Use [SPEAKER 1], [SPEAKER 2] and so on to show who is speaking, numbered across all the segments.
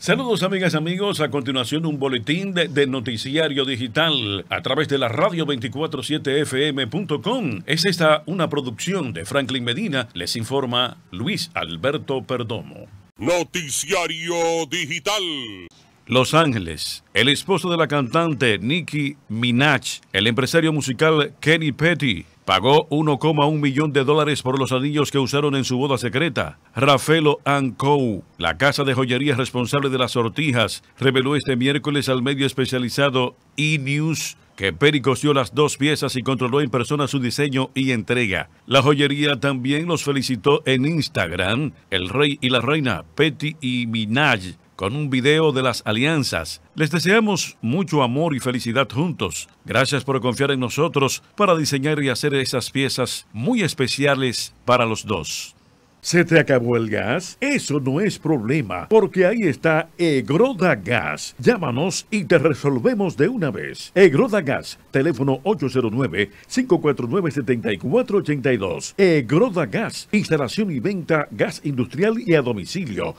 [SPEAKER 1] Saludos amigas y amigos, a continuación un boletín de Noticiario Digital a través de la radio 247fm.com. Es esta una producción de Franklin Medina, les informa Luis Alberto Perdomo.
[SPEAKER 2] Noticiario Digital.
[SPEAKER 1] Los Ángeles, el esposo de la cantante Nicki Minaj, el empresario musical Kenny Petty, pagó $1,1 millón por los anillos que usaron en su boda secreta. Raffaello & Co., la casa de joyería responsable de las sortijas, reveló este miércoles al medio especializado E! News que Petty cosió las dos piezas y controló en persona su diseño y entrega. La joyería también los felicitó en Instagram, el rey y la reina Petty y Minaj, con un video de las alianzas. Les deseamos mucho amor y felicidad juntos. Gracias por confiar en nosotros para diseñar y hacer esas piezas muy especiales para los dos. ¿Se te acabó el gas? Eso no es problema, porque ahí está Egroda Gas. Llámanos y te resolvemos de una vez. Egroda Gas, teléfono 809-549-7482. Egroda Gas, instalación y venta gas industrial y a domicilio.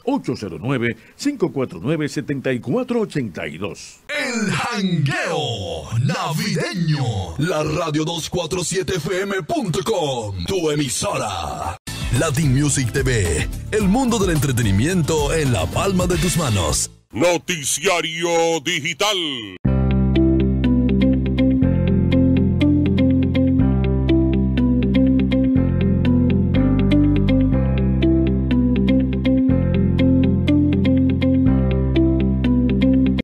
[SPEAKER 1] 809-549-7482.
[SPEAKER 3] El jangueo navideño. La radio 247fm.com, tu emisora. Latin Music TV, el mundo del entretenimiento en la palma de tus manos.
[SPEAKER 2] Noticiario Digital.